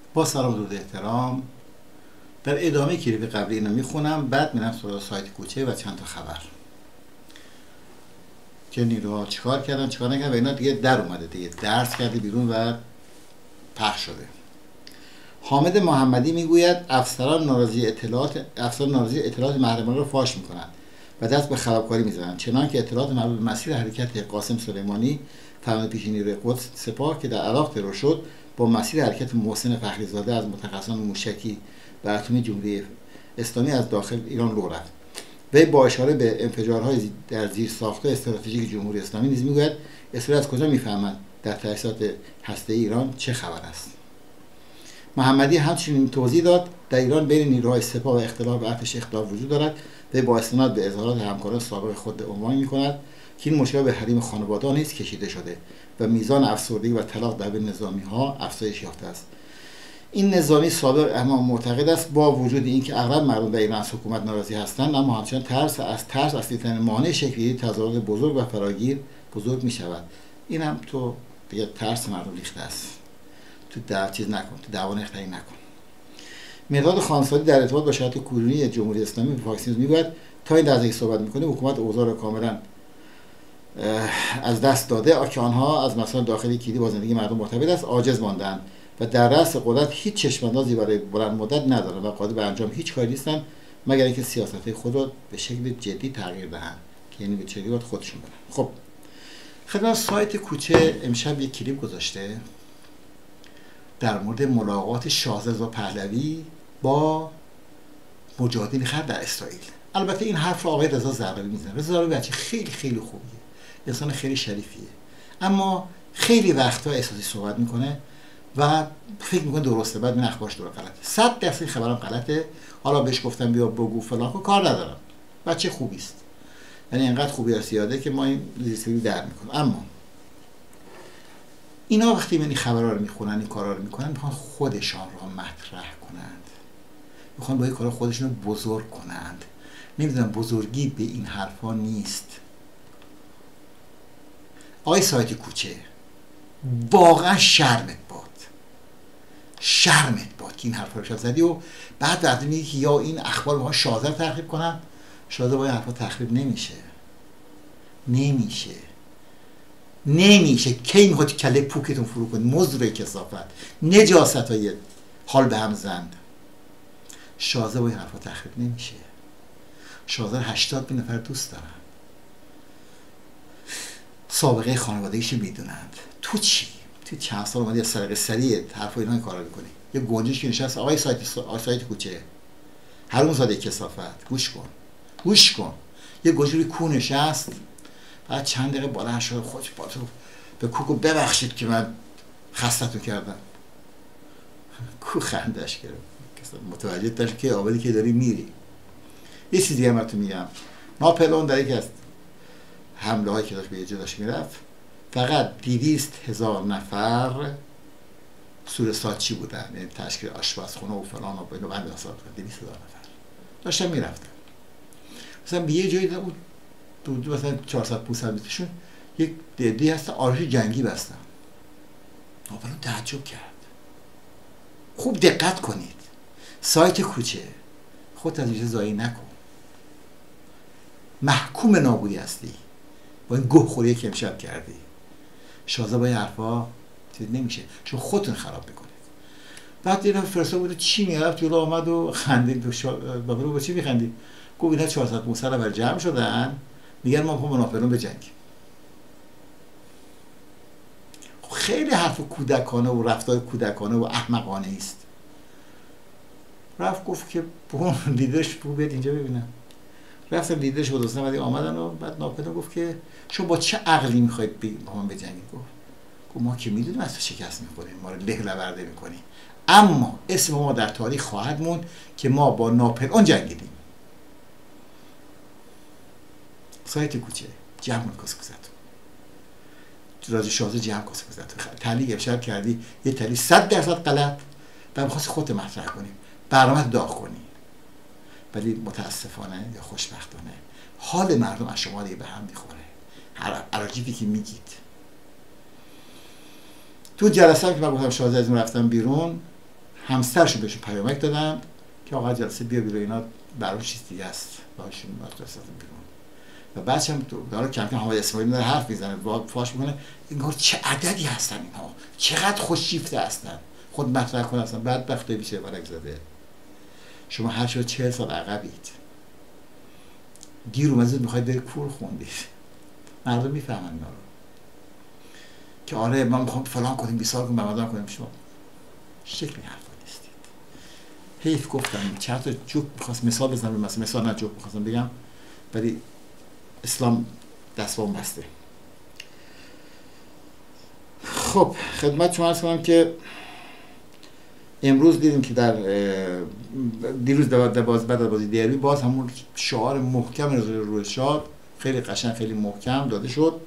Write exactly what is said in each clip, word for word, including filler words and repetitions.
با سلام و درود احترام، در ادامه کلیپ قبلی اینو میخونم، بعد میرم سراغ سایت کوچه و چند تا خبر که نیروها چیکار کردن چیکار نکردن و اینا دیگه در اومده، دیگه درس کرده بیرون و پخش شده. حامد محمدی میگوید افسران ناراضی اطلاعات افسران ناراضی اطلاعات محرمانه را فاش میکنند و دست به خرابکاری میزنند، چنانکه اطلاعات مربوط به مسیر حرکت قاسم سلیمانی فرمانده پیش نیروی قدس سپاه که در عراق ترور شد با مسیر حرکت محسن فخریزاده از متخصصان موشکی و اتمی جمهوری اسلامی از داخل ایران راه رفت. وی با اشاره به انفجارهای در زیر ساخت‌های استراتژیک جمهوری اسلامی نیز میگوید اسرائیل از کجا میفهمند در تأسیسات هسته‌ای ایران چه خبر است. محمدی همچنین توضیح داد در ایران بین نیروهای سپاه و اختلاف و ارتش اختلاف وجود دارد و با استناد به اظهارات همکاران سابق خود عنوان می‌کند که این مشکل به حریم خانواده نیز کشیده شده و میزان افسردگی و طلاق در بین نظامی‌ها افزایش یافته است. این نظامی سابق اما معتقد است با وجود اینکه اغلب مردم در ایران از حکومت ناراضی هستند، اما همچنان ترس از ترس اصلی‌ترین مانع شکلی تظاهرات بزرگ و فراگیر بزرگ می‌شود. این هم تو دیگه ترس مردم ریخته است. تو در چیز نکن، تو دعوا نختری نکن. مرداد خانساری در ارتباط با شرایط کنونی جمهوری اسلامی به فاکس نیوز میگوید تا این لحظه صحبت می‌کنه حکومت اوضاع را کاملا از دست داده که آنها از مسائل داخلی کلیدی با زندگی مردم مرتبط است عاجز ماندند و در رأس قدرت هیچ چشم‌اندازی برای بلند مدت ندارند و قادر به انجام هیچ کاری نیستند مگر اینکه سیاست‌های خود را به شکل جدی تغییر دهند که یعنی به چه باید خودشون برن. خب خدمت سایت کوچه امشب یک کلیپ گذاشته در مورد ملاقات شاهزاده پهلوی با مجاهدین خلق در اسرائیل. البته این حرف رو آقای رضا زرقاوی میزنه. رضا زرقاوی بچه خیلی خیلی خوبیه، انسان خیلی شریفیه، اما خیلی وقتا احساسی صحبت میکنه و فکر میکنه درسته، بعد این اخبارش درست غلطه. صد درصد خبرم غلطه. حالا بهش گفتم بیا بگو فلان کن، کار ندارم، بچه خوبی است، یعنی اینقدر خوبی است یاده که ما این لیستری در میکنیم. اما اینا وقتی من این خبرها رو میخونن، این کارا رو میکنن، میخوان خودشان رو مطرح کنند، میخوان با این کارا خودشون رو بزرگ کنند. نمیدونم بزرگی به این حرفا نیست. آقای سایت کوچه واقعا شرمت باد، شرمت باد که این حرفا رو زدی و بعد وقتی میگی که یا این اخبار رو شاهزاده تخریب کنن، شاهزاده با این حرفا تخریب نمیشه، نمیشه نمیشه. کی میخواد کله پوکتون فرو کنید؟ مزر کثافت، نجاست های حال به هم زند. شاهزاده با این حرفا تخریب نمیشه. شاهزاده هشتاد بین نفر دوست دارن، سابقه خانوادگیش میدونند. تو چی؟ تو چند سال اومدی از سرقه سریع حرفا اینا کارا میکنی؟ یه گنجش که نشست آقای سایت آقای سایت کوچه هرون زاده کثافت، گوش کن گوش کن. یه گنجوری کو نشست، بعد چند دقیقه بالا شد خودش با تو به کوکو ببخشید که من خستتون کردم. کو خندش گرفت، متوجه داشت که آبادی که داری میری. یه چیز دیگه براتون میگم. ناپلئون در یکی از حمله هایی که داشت به یه جا داشت میرفت، فقط دویست هزار نفر سور ساچی بودن، یعنی تشکیل آشپزخونه و فلان و بینو بند اصلا دویست هزار نفر داشتن میرفتن. مثلا به یه جایی بود دو دو مثلا چهارصد پانصد مترشون یک دیدی هست آرش جنگی بستن. ناپلئون تعجب کرد. خوب دقت کنید. سایت کوچه خودت از اینجا زایی نکن، محکوم نابودی هستی با این گوه خوری که امشب کردی. شازده با این حرفا چیز نمیشه، چون خودتون خراب میکنید. بعد دیدم فرسا بود چی میاد جلو آمد و خندید و شا... بابا با چی میخندی؟ گفت اینا چهارصد پانصد نفر جمع شدن میگن ما با ناپلئون بجنگیم. خیلی حرف کودکانه و رفتار کودکانه و احمقانه است. رفت گفت که بون لیدرش رو بیاد اینجا ببینم. رفتم لیدرش بود دوستان آمدن و بعد ناپلئون گفت که شما با چه عقلی میخواید با هم بجنگید؟ گفت گفت ما که میدونیم از تو شکست میخوریم، ما رو له لورده میکنیم، اما اسم ما در تاریخ خواهد موند که ما با ناپلئون جنگیدیم. سایت کوچه جمع کن کاسکوزتون، راجع شازده جمع کاسکوزتون. تعلیق افشار کردی یه تعلیق صد درصد غلط و می‌خواستی خودت مطرح کنی، برنامه داغ کنی، ولی متاسفانه یا خوشبختانه حال مردم از شما دیگه به هم میخوره. هر عراجیبی که میگید. تو جلسه که من گفتم شازده از اون رفتم بیرون، همسرشون بهشون پیامک دادن که آقا جلسه بیا بیرون، اینا برای چیز دیگه است باشون مدرسه بیرون. و بعدش هم داره کم کم حامد اسماعیلی داره حرف میزنه و فاش میکنه انگار چه عددی هستن اینها، چقدر خوششیفته هستن، خود مطرح کنه هستن. بدبخته بیشه برک زده، شما هر شد چهل سال عقبید، دیر اومدید میخواید بری کور خوندید، مردم میفهمن اینا رو که آره ما میخوام فلان کنیم بیسار کنیم بمدان کنیم. شما شکلی حرفا نیستید. حیف گفتم چند تا جوک میخواست مثال بزنم، مثلا مثال نه جوک میخواستم بگم ولی اسلام دستوام بسته. خب خدمت شما عرض کنم که امروز دیدیم که در دیروز در باز بعد از بازی دربی باز همون شعار محکم روی شاد خیلی قشنگ خیلی محکم داده شد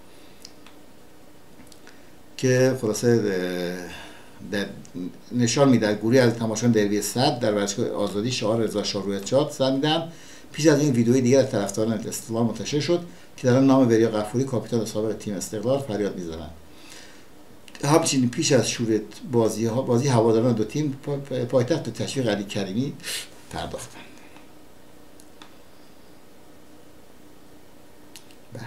که خلاصه در نشان میده گروهی از تماشاگران دربی صد در ورزشگاه آزادی شعار رضا شاه روی شاد سر میدن. پیش از این ویدئوی دیگر از طرفداران استقلال منتشر شد که در آن نام وریا غفوری کاپیتان سابق تیم استقلال فریاد میزنند. همچنین پیش از شروع بازی ها بازی هواداران دو تیم پایتخت به تشویق علی کریمی پرداختند. بله.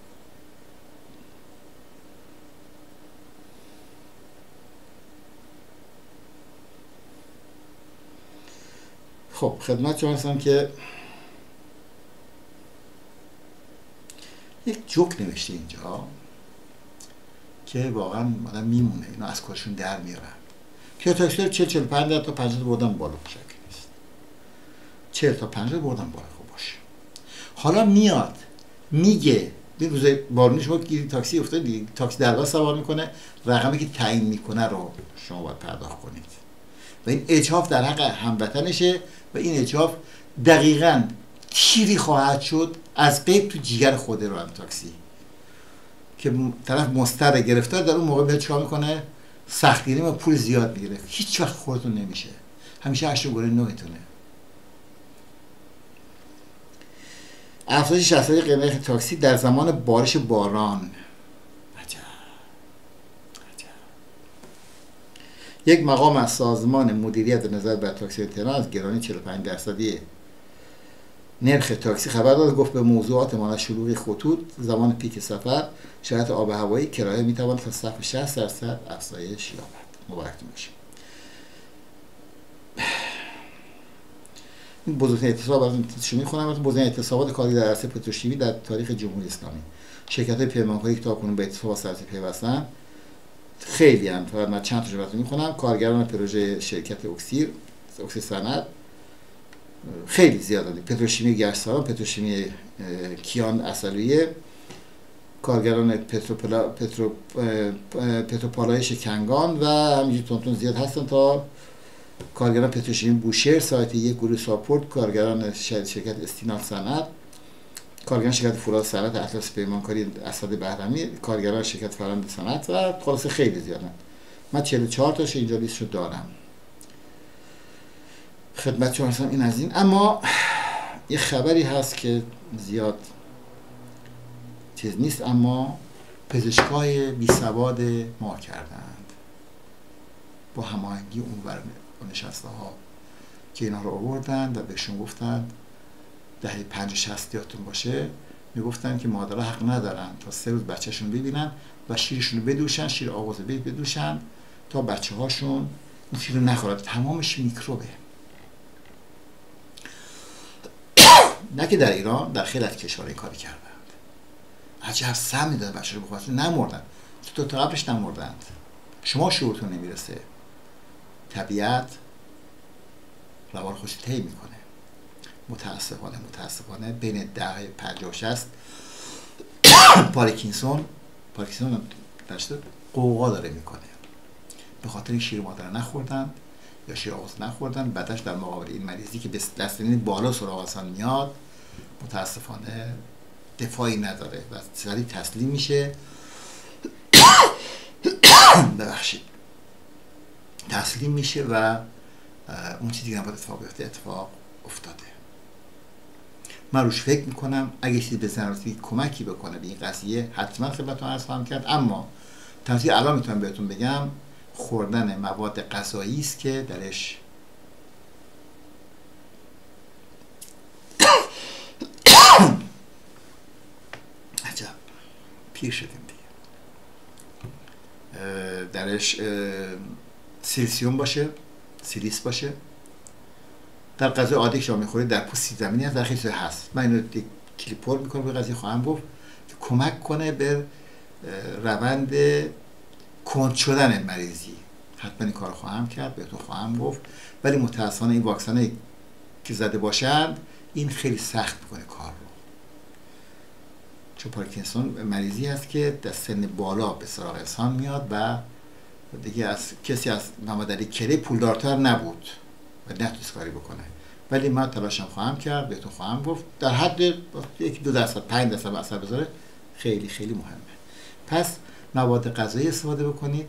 خب خدمت شما هستم که یک جوک نوشته اینجا که واقعا آدم میمونه اینا از کارشون در میارن که تاکسی چهل چهل و پنج تا پنجاه بردن بالا شکل نیست، چهل تا پنجاه بردن بالا خوب باشه. حالا میاد میگه این روزای بارونی شما گیری تاکسی افتاد دیگه، تاکسی درگاه سوار میکنه، رقمی که تعیین میکنه رو شما باید پرداخت کنید و این اجحاف در حق هموطنشه و این اجحاف دقیقاً تیری خواهد شد از قیب تو جیگر خود رو هم تاکسی که طرف مضطر گرفتار در اون موقع بهت چیکار میکنه؟ سختگیری و پول زیاد میگیره. هیچ وقت خودتون نمیشه، همیشه هشت گره نوعتونه. افزایش شصت درصد قیمت تاکسی در زمان بارش باران. عجب عجب. یک مقام از سازمان مدیریت نظارت بر تاکسی تهران از گرانی چهل و پنج درصدی نرخ تاکسی خبر داد. گفت به موضوعات مانند شلوغی خطوط، زمان پیک سفر، شرایط آب و هوایی، کرایه میتواند تا صرف شصت درصد افزایش یابد. مبارکتون باشه. این بزرگترین اعتصاب براتون میخونم. بزرگترین اعتصابات کاری در عرصه پتروشیمی در تاریخ جمهوری اسلامی. شرکت‌های پیمانکاری که تاکنون به اعتصاب سرسی پیوستن خیلی هم، فقط من چند تاشو براتون میخونم. کارگران پروژه شرکت اکسیر اکسیر صنعت خیلی زیاده، پتروشیمی گشتسالار، پتروشیمی کیان اصلیه، کارگران پتروپلا پترو پتروپالایش کنگان و همینجور تونتون زیاد هستن تا کارگران پتروشیمی بوشهر، سایت یک گروه ساپورت، کارگران شرکت استینال صنعت، کارگران شرکت فولاد صنعت اطلس پیمانکاری اسد بهرمی، کارگران شرکت فرند صنعت و خلاصه خیلی زیادن. من چهل و چهار تاش اینجا لیستشو دارم خدمت شما هستم. این از این. اما یه خبری هست که زیاد چیز نیست، اما پزشکای بی سواد ما کردند با هماهنگی اونور نشسته ها که اینا رو آوردن و بهشون گفتن دهه پنج شصت یادتون باشه میگفتن که مادرها حق ندارن تا سه روز بچهشون ببینن و شیرشون رو بدوشن، شیر آغاز بیت بدوشن تا بچه هاشون اون شیر رو نخورد. تمامش میکروبه. نه که در ایران، در خیلی از کشورهای کاری کردند. عجب سم میدادن بچه رو بخورد نمردن، تو تا قبلش نمردند. شما شعورتون نمیرسه. طبیعت روان خوشی طی میکنه. متاسفانه متاسفانه بین دهه پنجاه و شصت پارکینسون پارکینسون درشته قوقا داره میکنه به خاطر شیر مادر نخوردن یا شیر آغاز نخوردن. بعدش در مقابل این مریضی که به دستنین بالا سراغ آسان میاد متاسفانه دفاعی نداره و سریع تسلیم میشه. ببخشید تسلیم میشه و اون چیزی که نباید اتفاق بیفته اتفاق افتاده. من روش فکر میکنم اگه چیزی به زنراستی کمکی بکنه به این قضیه حتما خدمتتون عرض خواهم کرد. اما تنظیر الان میتونم بهتون بگم خوردن مواد غذایی است که درش عجب پیر شدیم دیگه، درش سیلیسیوم باشه، سیلیس باشه. در غذای عادی که شما میخورید در پوست زمینی هست، در خیلی چیزا هست. من اینو کلیپ پر میکنم به قضیه خواهم گفت که کمک کنه به روند کند شدن مریضی. حتما این کار خواهم کرد، بهتون خواهم گفت. ولی متاسفانه این واکسنایی که زده باشند این خیلی سخت میکنه کار رو، چون پارکینسون مریضی هست که در سن بالا به سراغ انسان میاد و دیگه از کسی از محمد علی کلی پولدارتر نبود و نتونست کاری بکنه. ولی من تلاشم خواهم کرد، بهتون خواهم گفت در حد یک دو درصد پنج درصد اثر بذاره خیلی خیلی مهمه. پس مواد غذایی استفاده بکنید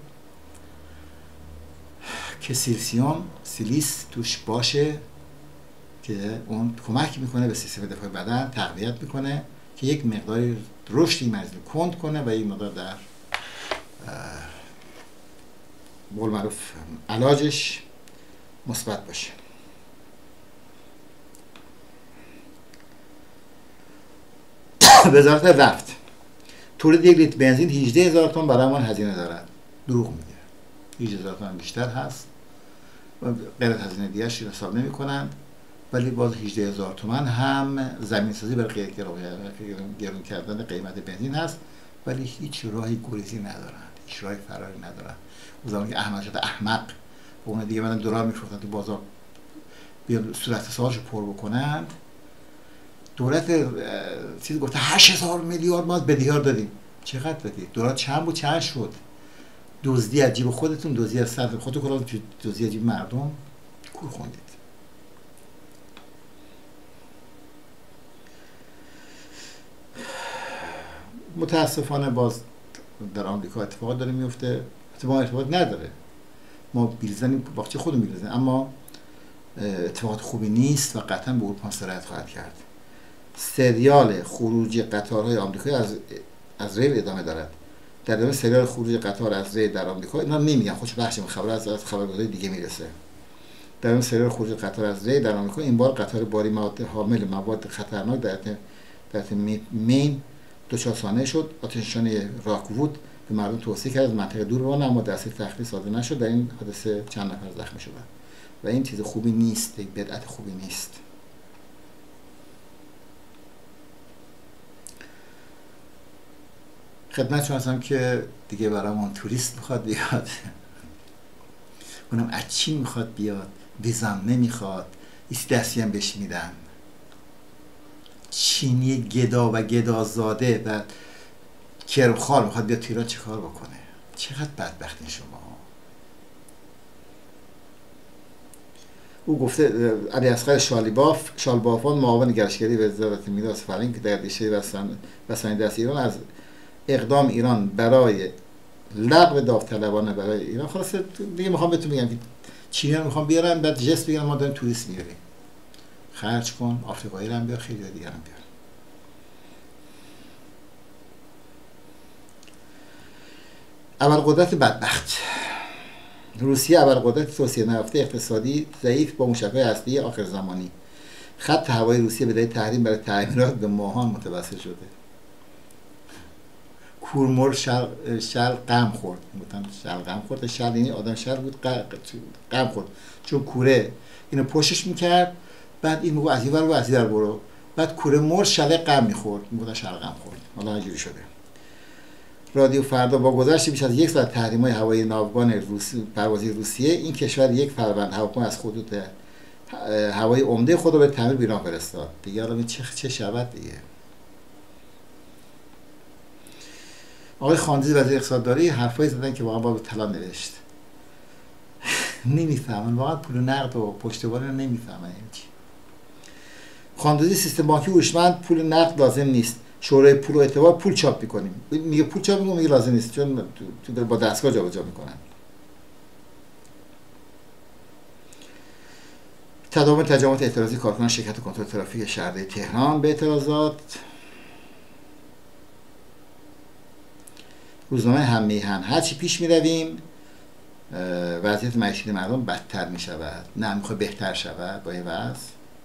که سیلیسیوم سیلیس توش باشه که اون کمک میکنه به سیستم دفاعی بدن، تقویت میکنه که یک مقداری رشد این مریض رو کند کنه و یک مقدار در بقول معروف علاجش مثبت باشه. وزارت نفت تولید یک لیتر بنزین هجده هزار تومان برای من هزینه دارد. دروغ میگه، هجده هزار تومان بیشتر هست و غیر از هزینه دیگرش رو حساب نمی کنند. ولی باز هجده هزار تومان هم زمین سازی برای گرون کردن قیمت بنزین هست، ولی هیچ راهی گریزی ندارند، هیچ راهی فراری ندارند. اون زمانی که احمد شده احمق و اون دیگه بعدن دلار میفروختن تو بازار بیان صورت سالشو پر بکنند، دولت چیز گفته هشت هزار میلیارد ما بدهیار دادیم. چقدر دادید؟ دلار چند بود چند شد؟ دزدی از جیب خودتون، دزدی از سر خودتون، دزدی از جیب مردم. کور خوندید. متاسفانه باز در آمریکا اتفاقات داره میفته، اتفاق اتفاقات نداره، ما بیلزنیم باقچه خودمون بیلزنیم، اما اتفاقات خوبی نیست و قطعا به اروپا سرایت خواهد کرد. سریال خروج قطارهای آمریکایی از از ریل ادامه دارد. در ادامه سریال خروج قطار از ریل در آمریکا، اینا نمیگن خودش بخش خبر از از خبرگزاری دیگه میرسه. در ادامه سریال خروج قطار از ریل در آمریکا، این بار قطار باری مواد حامل مواد خطرناک در در مین دچار سانحه شد. آتش‌نشانی راکوود به مردم توصیه کرد از منطقه دور بمانند، اما دستگیر تخلیه صادر نشد. در این حادثه چند نفر زخمی شدند و این چیز خوبی نیست، یک بدعت خوبی نیست. خدمتتون هستم که دیگه برامون توریست میخواد بیاد، اونم از چین میخواد بیاد، ویزام نمیخواد، ایست دستی هم بهش میدن. چینی گدا و گدازاده و کرمخوار میخواد بیاد تو ایران چه کار بکنه؟ چقدر بدبختین شما. او گفته علی اصغر شالیباف شالبافان معاون گردشگری وزارت میراث فرهنگی که در دیشه وسایل دست ایران از اقدام ایران برای لغو داوطلبانه برای ایران، خلاصه دیگه میخوام بهتون بگم که چینی‌ها میخوام بیارن بعد جست بگیرن ما داریم توریست میاریم، خرج کن، آفریقایی رو هم بیار، خیلی دیگه هم بیار. ابرقدرت بدبخت روسیه، ابرقدرت توسعه نیافته اقتصادی ضعیف با موشک‌های هسته‌ای آخر زمانی. خط هوایی روسیه به دلیل تحریم برای تعمیرات به ماهان متوسل شده. کورمور شل شل غم خورد، گفتم شل غم خورد، شل یعنی آدم شل بود، غم خورد چون کوره اینو پشتش میکرد، بعد این میگه از این ور برو از این ور برو، بعد کوره مر شل غم میخورد، میگه شل غم خورد، حالا اینجوری شده. رادیو فردا با گذشت بیش از یک سال تحریم‌های هوایی ناوگان روسی پروازی روسیه، این کشور یک فروند هواپیما از خطوط هوایی عمده خود رو به تعمیر به ایران فرستاد. دیگه حالا چه چه شود دیگه. آقای خاندیزی وزیر اقتصادداری حرفایی زدن که واقعا با طلا نوشت. نمیفهمن واقعا پول نقد و پشتوانه رو نمیفهمن یعنی چی. خاندیزی سیستم بانکی هوشمند پول نقد لازم نیست. شورای پول و اعتبار پول چاپ می‌کنیم. میگه پول چاپ می‌کنیم، میگه لازم نیست چون تو با دستگاه جابجا می‌کنن. تداوم تجمعات اعتراضی کارکنان شرکت کنترل ترافیک شهرداری تهران به اعتراضات. روزنامه هم میهن هرچی پیش میرویم وضعیت معیشتی مردم بدتر می شود، نه میخواد بهتر شود با این وضع.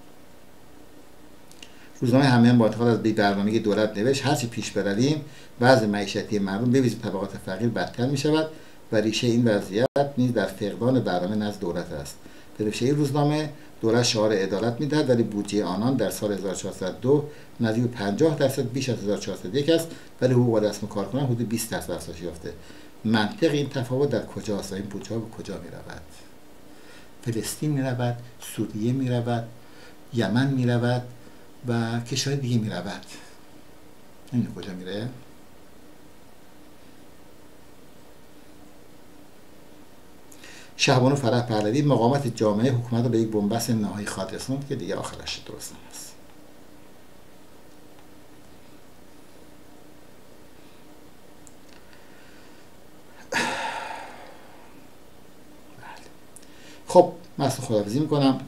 روزنامه همین با اعتقاد از بی‌برنامگی دولت نوشت هرچی پیش برویم وضع معیشتی مردم به ویژه طبقات فقیر بدتر می شود و ریشه این وضعیت نیز در فقدان برنامه نزد دولت است. به نوشته این روزنامه دولت شعار عدالت میدهد ولی بودجه آنان در سال هزار و چهارصد و دو نزدیک پنجاه درصد بیش از هزار و چهارصد و یک است ولی حقوق رسم کارکنان حدود بیست درصد افزایش یافته. منطق این تفاوت در کجاست و این بودجه به کجا می رود؟ فلسطین می رود، سوریه می رود، یمن می رود و کشورهای دیگه می رود. این کجا میره؟ شهبانو فرح پهلوی مقاومت جامعه حکومت رو به یک بنبست نهایی خواهد رسوند که دیگه آخرش درست نیست. خب من اصلا خداحافظی میکنم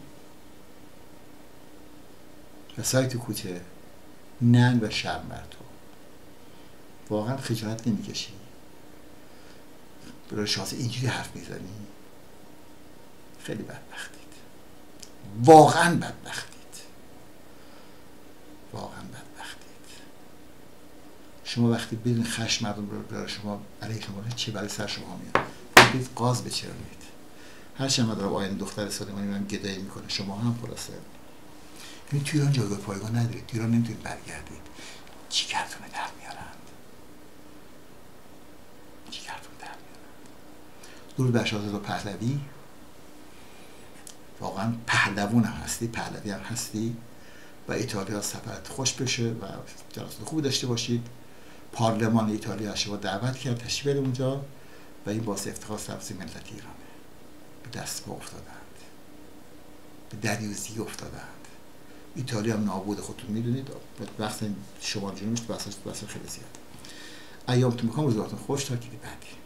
و سایت کوچه ننگ و شرم بر تو. واقعا خجالت نمیکشی؟ برای شانس اینجوری حرف میزنی؟ خیلی بدبختید، واقعا بدبختید، واقعا بدبختید. شما وقتی بدون خشم مردم رو برای شما علیه شما چه برای سر شما میاد؟ باید قاز بچرونید. هر شما دارم آینده دختر سلیمانی من گدایی میکنه، شما هم خلاصه این توی ایران جایگاه پایگاه ندارید، توی ایران نمیتونید برگردید. چی کردونه در میارند؟ چی کردونه در میارند؟ درود بر شاهزاده پهلوی، واقعا پهلوون هم هستی، پهلوی هم هستی و ایتالیا سفرت خوش بشه و جلسات خوبی داشته باشید. پارلمان ایتالیا شما دعوت کرد تشریف برید اونجا و این باعث افتخار سبزی ملت ایرانه. به دست پا افتادند، به دریوزی افتادند. ایتالیا هم نابود خودتون میدونید، وقت شمال جنوبش بحثش بحث خیلی زیاد. ایامتون بخوام، روزگارتون خوش، تا کلی بعدی.